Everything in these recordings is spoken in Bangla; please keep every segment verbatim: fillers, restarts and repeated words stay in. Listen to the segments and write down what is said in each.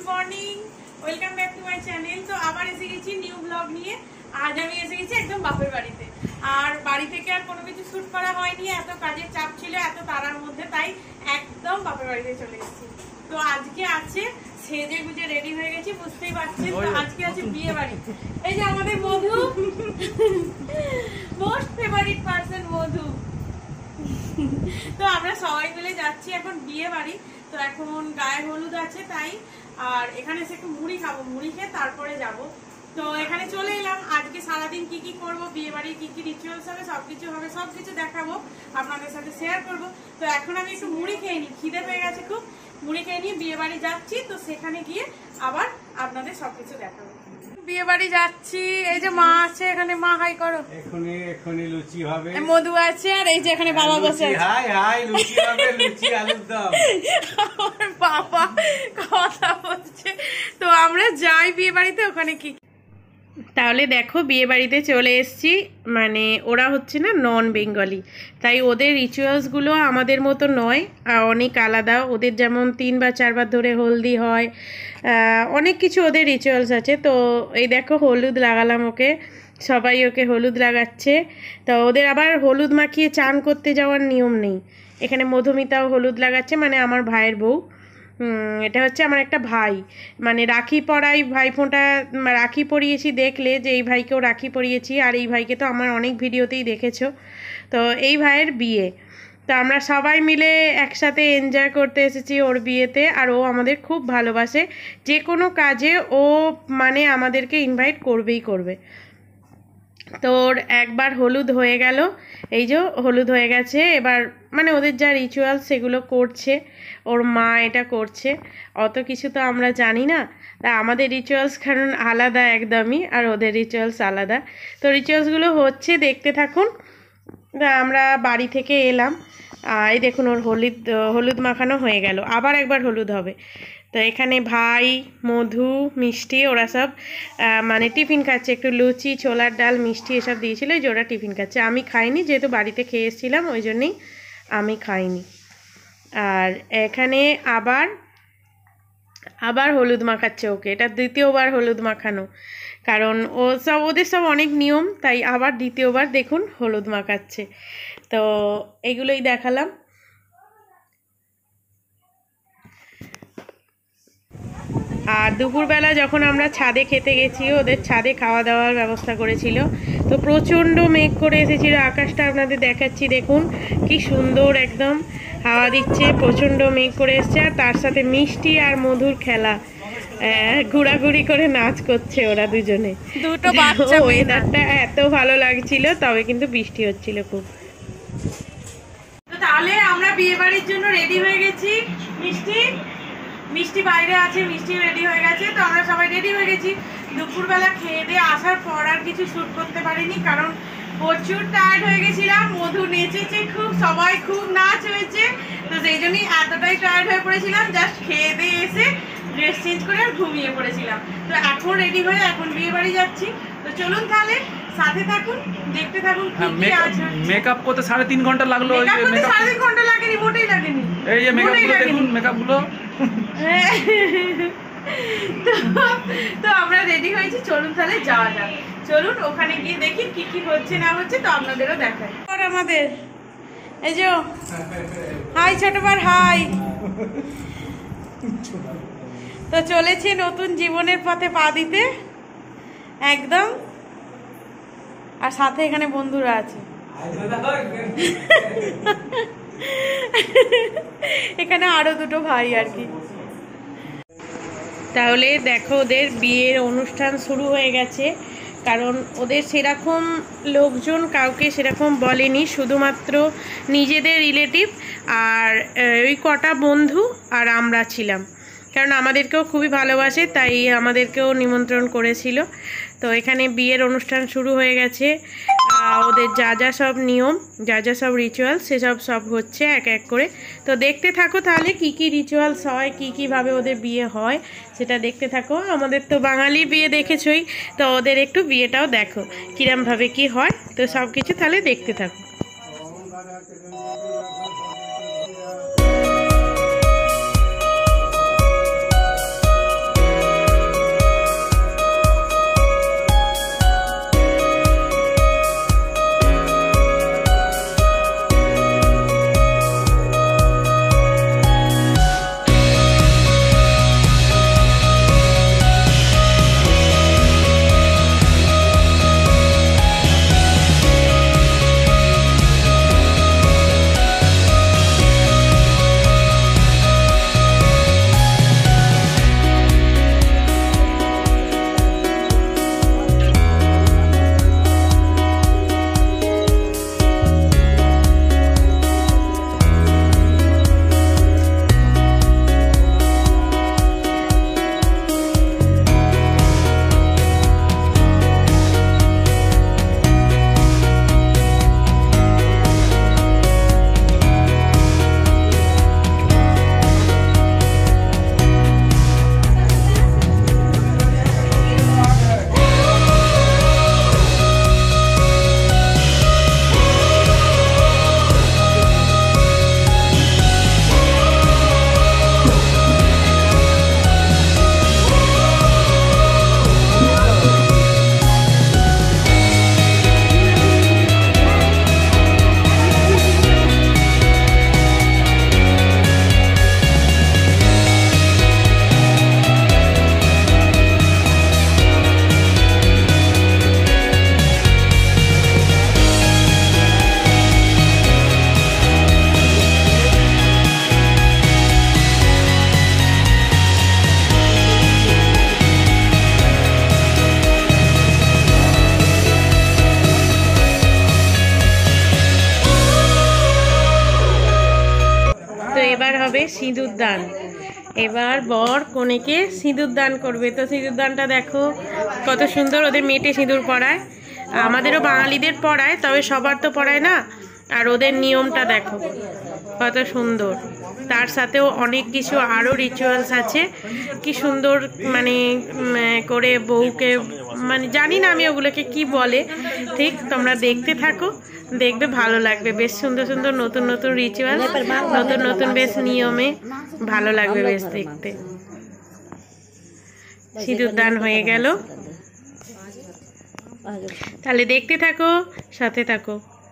Morning, welcome back to my channel. তো আবার এসে গেছি নিউ ব্লগ নিয়ে। আজ আমি এসে গেছি একদম বাপের বাড়িতে। আর বাড়ি থেকে আর কোনো কিছু শুট করা হয়নি, এত কাজের চাপ ছিল এত তাড়ার মধ্যে, তাই একদম বাপের বাড়িতে চলে এসেছি। তো আজকে আছে সেজে গুজে রেডি হয়ে গেছি, বুঝতেই পারছেন। তো আজকে আছে বিয়ে বাড়ি। এই যে আমাদের Madhu, most favourite person Madhu. তো আমরা সবাই মিলে যাচ্ছি এখন বিয়ে বাড়ি। তো এখন গায়ে হলুদ আছে তাই, আর এখানে এসে একটু মুড়ি খাবো, মুড়ি খেয়ে তারপরে যাব। তো এখানে চলে এলাম। আজকে সারাদিন কি কি করবো, বিয়ে বাড়ির কি কি রিচুয়ালস হবে, সবকিছু হবে, সবকিছু দেখাবো, আপনাদের সাথে শেয়ার করব। তো এখন আমি একটু মুড়ি খেয়ে নিই, খিদে পেয়ে গেছে খুব। মুড়ি খেয়ে নিয়ে বিয়ে বাড়ি যাচ্ছি। তো সেখানে গিয়ে আবার আপনাদের সবকিছু দেখাবো। বিয়ে বাড়ি যাচ্ছি। এই যে মা আছে এখানে, মা হাই করো। এখনি এখনি লুচি হবে, মধু আছে, আর এই যে এখানে বাবা বসে আছে। হাই হাই লুচি হবে, লুচি আলুর দম। আমার বাবা কথা বলছে। তো আমরা যাই বিয়ে বাড়িতে, ওখানে কি। তাহলে দেখো বিয়ে বাড়িতে চলে এসেছি। মানে ওরা হচ্ছে না নন বেঙ্গলি, তাই ওদের রিচুয়ালসগুলো আমাদের মতো নয়, অনেক আলাদা। ওদের যেমন তিন বা চারবার ধরে হলদি হয়, অনেক কিছু ওদের রিচুয়ালস আছে। তো এই দেখো হলুদ লাগালাম ওকে, সবাই ওকে হলুদ লাগাচ্ছে। তো ওদের আবার হলুদ মাখিয়ে চান করতে যাওয়ার নিয়ম নেই। এখানে মধুমিতাও হলুদ লাগাচ্ছে, মানে আমার ভাইয়ের বউ। এটা হচ্ছে আমার একটা ভাই, মানে রাখি পরাই ভাইফোঁটা, রাখি পরিয়েছি দেখলে যে এই ভাইকেও রাখি পরিয়েছি। আর এই ভাইকে তো আমার অনেক ভিডিওতেই দেখেছো। তো এই ভাইয়ের বিয়ে, তো আমরা সবাই মিলে একসাথে এনজয় করতে এসেছি ওর বিয়েতে। আর ও আমাদের খুব ভালোবাসে, যে কোনো কাজে ও মানে আমাদেরকে ইনভাইট করবেই করবে। তো ওর একবার হলুদ হয়ে গেল, এই যে হলুদ হয়ে গেছে। এবার মানে ওদের যা রিচুয়ালস সেগুলো করছে, ওর মা এটা করছে। অত কিছু তো আমরা জানি না, তা আমাদের রিচুয়ালস কারণ আলাদা একদমই, আর ওদের রিচুয়ালস আলাদা। তো রিচুয়ালসগুলো হচ্ছে, দেখতে থাকুন। আমরা বাড়ি থেকে এলাম, এই দেখুন ওর হলুদ হলুদ মাখানো হয়ে গেল, আবার একবার হলুদ হবে। তো এখানে ভাই, মধু, মিষ্টি ওরা সব মানে টিফিন খাচ্ছে। একটু লুচি, ছোলার ডাল, মিষ্টি এসব দিয়েছিল, যে ওরা টিফিন খাচ্ছে। আমি খাইনি, যেহেতু বাড়িতে খেয়ে এসেছিলাম ওই জন্যেই আমি খাইনি। আর এখানে আবার আবার হলুদ মাখাচ্ছে ওকে, এটা দ্বিতীয়বার হলুদ মাখানো, কারণ ও সব ওদের সব অনেক নিয়ম, তাই আবার দ্বিতীয়বার দেখুন হলুদ মাখাচ্ছে। তো এগুলোই দেখালাম। আর দুপুরবেলা যখন আমরা ছাদে খেতে গেছি, ওদের ছাদে খাওয়া দাওয়ার ব্যবস্থা করেছিল। তো প্রচণ্ড মেঘ করে এসেছিল, আকাশটা আপনাদের দেখাচ্ছি, দেখুন কি সুন্দর একদম হাওয়া দিচ্ছে, প্রচণ্ড মেঘ করে এসছে। আর তার সাথে মিষ্টি আর মধুর খেলা, ঘোরাঘুরি করে নাচ করছে ওরা দুজনে, দুটো বাচ্চা। ওয়েদারটা এত ভালো লাগছিল, তবে কিন্তু বৃষ্টি হচ্ছিল খুব। তো তাহলে আমরা বিয়ে বাড়ির জন্য রেডি হয়ে গেছি। মিষ্টি মিষ্টি বাইরে আছে, মিষ্টি রেডি হয়ে গেছে। তো আমরা সবাই রেডি হয়ে গেছি। দুপুরবেলা খেয়ে দিয়ে আসার পর আর কিছু শ্যুট করতে পারিনি, কারণ প্রচুর টায়ার্ড হয়ে গেছিলাম। মধু নেচেছে খুব, সবাই খুব নাচ হয়েছে। তো সেই জন্যই এতটাই টায়ার্ড হয়ে পড়েছিলাম, জাস্ট খেয়ে দিয়ে এসে ড্রেস চেঞ্জ করে আর ঘুমিয়ে পড়েছিলাম। তো এখন রেডি হয়ে এখন বিয়ে বাড়ি যাচ্ছি। তো চলুন তাহলে সাথে থাকুন, দেখতে থাকুন। মেকআপ করতে সাড়ে তিন ঘন্টা লাগলো। সাড়ে তিন ঘন্টা লাগেনি, মোটেই লাগেনি। এই যে মেকআপ গুলো দেখুন, মেকআপ গুলো। তো আমরা রেডি হয়েছি, চলুন তাহলে যাওয়া যাক। চলুন ওখানে গিয়ে দেখি কি কি হচ্ছে না হচ্ছে, তো আপনাদেরও দেখাই। আমাদের এই যে হাই ছোটবার, হাই। তো চলেছে নতুন জীবনের পথে পা দিতে একদম। আর সাথে এখানে বন্ধুরা আছে, এখানে আরো দুটো ভাই আর কি। তাহলে দেখো ওদের বিয়ের অনুষ্ঠান শুরু হয়ে গেছে, কারণ ওদের সেরকম লোকজন কাউকে সেরকম বলেনি, শুধুমাত্র নিজেদের রিলেটিভ আর ওই কটা বন্ধু আর আমরা ছিলাম। কারণ আমাদেরকেও খুবই ভালোবাসে, তাই আমাদেরকেও নিমন্ত্রণ করেছিল। তো এখানে বিয়ের অনুষ্ঠান শুরু হয়ে গেছে। ওদের যা যা সব নিয়ম, যা যা সব রিচুয়ালস, সেসব সব হচ্ছে এক এক করে। তো দেখতে থাকো তাহলে কি কি রিচুয়ালস হয়, কি কীভাবে ওদের বিয়ে হয় সেটা দেখতে থাকো। আমাদের তো বাঙালি বিয়ে দেখেছই, তো ওদের একটু বিয়েটাও দেখো কিরমভাবে কি হয়। তো সব কিছু তাহলে দেখতে থাকো। সিঁদুর দান। এবার বর কনেকে সিঁদুর দান করবে। তো সিঁদুর দানটা দেখো কত সুন্দর, ওদের মেটে সিঁদুর পরায়, আমাদেরও বাঙালিদের পরায়, তবে সবার তো পরায় না। আর ওদের নিয়মটা দেখো কত সুন্দর, তার সাথেও অনেক কিছু আরও রিচুয়ালস আছে। কি সুন্দর মানে করে বউকে, মানে জানি না আমি ওগুলোকে কি বলে ঠিক, তোমরা দেখতে থাকো, দেখবে ভালো লাগবে। বেশ সুন্দর সুন্দর নতুন নতুন রিচুয়াল, নতুন নতুন বেশ নিয়মে, ভালো লাগবে বেশ দেখতে। সিঁদুর দান হয়ে গেল, তাহলে দেখতে থাকো, সাথে থাকো।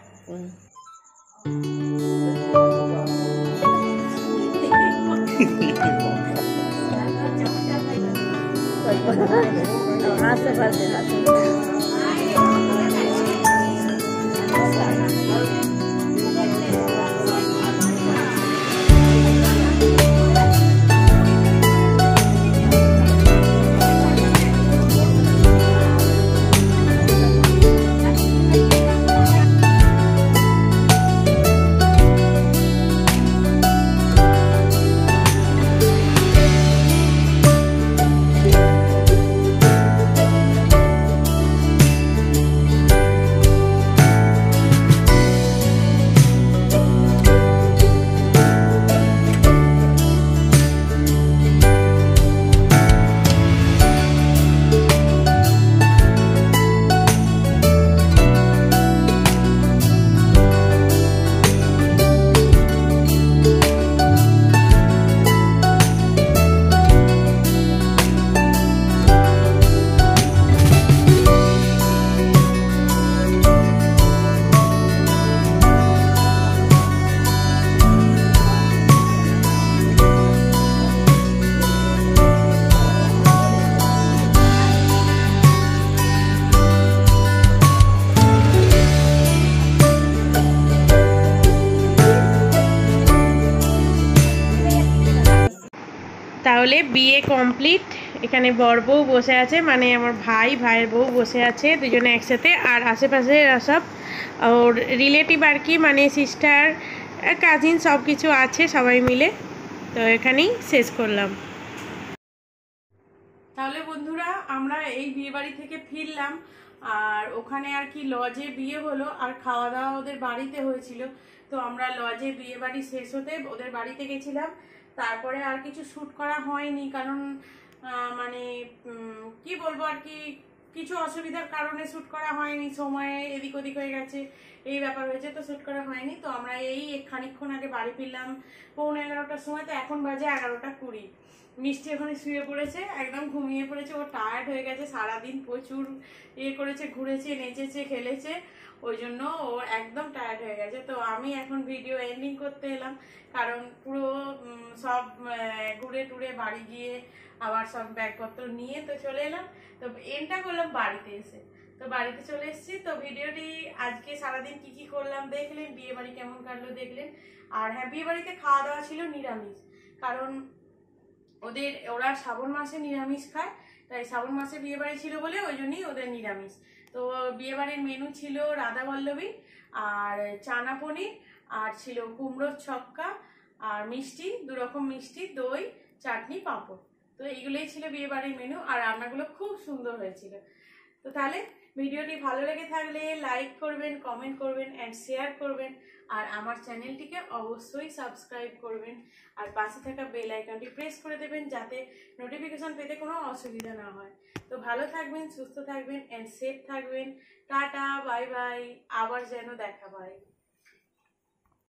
তাহলে বিয়ে কমপ্লিট। এখানে বর বউ বসে আছে, মানে আমার ভাই ভাইয়ের বউ বসে আছে দুজনে একসাথে, আর আশেপাশে সব ওর রিলেটিভ আর কি, মানে সিস্টার কাজিন সব কিছু আছে সবাই মিলে। তো এখানেই শেষ করলাম। তাহলে বন্ধুরা আমরা এই বিয়ে বাড়ি থেকে ফিরলাম, আর ওখানে আর কি লজে বিয়ে হলো, আর খাওয়া দাওয়া ওদের বাড়িতে হয়েছিল। তো আমরা লজে বিয়ে বাড়ি শেষ হতে ওদের বাড়িতে গেছিলাম। তারপরে আর কিছু শ্যুট করা হয়নি, কারণ মানে কি বলবো আর কি, কিছু অসুবিধার কারণে শ্যুট করা হয়নি, সময়ে এদিক ওদিক হয়ে গেছে, এই ব্যাপার হয়েছে, তো শ্যুট করা হয়নি। তো আমরা এই খানিকক্ষণ আগে বাড়ি ফিরলাম পৌনে এগারোটার সময়। তো এখন বাজে এগারোটা কুড়ি। মিষ্টি ওখানে শুয়ে পড়েছে, একদম ঘুমিয়ে পড়েছে, ও টায়ার্ড হয়ে গেছে, সারাদিন প্রচুর ইয়ে করেছে, ঘুরেছে, নেচেছে, খেলেছে, ওই জন্য ও একদম টায়ার্ড হয়ে গেছে। তো আমি এখন ভিডিও এন্ডিং করতে এলাম, কারণ পুরো সব ঘুরে টুরে বাড়ি গিয়ে আবার সব ব্যাগপত্র নিয়ে তো চলে এলাম। তো এন্ডটা করলাম বাড়িতে এসে। তো বাড়িতে চলে এসেছি। তো ভিডিওটি আজকে সারাদিন কি কি করলাম দেখলেন, বিয়ে বাড়ি কেমন কাটলো দেখলেন। আর হ্যাঁ, বিয়ে বাড়িতে খাওয়া দাওয়া ছিল নিরামিষ, কারণ ওদের ওরা শ্রাবণ মাসে নিরামিষ খায়, তাই শ্রাবণ মাসে বিয়ে বাড়ি ছিল বলে ওই জন্যই ওদের নিরামিষ। তো বিয়ে বাড়ির মেনু ছিল রাধাবল্লভী আর চানা পনির, আর ছিল কুমড়োর ছক্কা, আর মিষ্টি, দু রকম মিষ্টি, দই, চাটনি, পাঁপড়। তো এইগুলোই ছিল বিয়ে বাড়ির মেনু, আর রান্নাগুলো খুব সুন্দর হয়েছিল। তো তাহলে ভিডিওটি ভালো লেগে থাকলে লাইক করবেন, কমেন্ট করবেন অ্যান্ড শেয়ার করবেন, আর আমার চ্যানেলটিকে অবশ্যই সাবস্ক্রাইব করবেন, আর পাশে থাকা বেল আইকনটি প্রেস করে দেবেন যাতে নোটিফিকেশন পেতে কোনো অসুবিধা না হয়। তো ভালো থাকবেন, সুস্থ থাকবেন অ্যান্ড সেফ থাকবেন। টাটা, বাই বাই, আবার যেন দেখা পায়।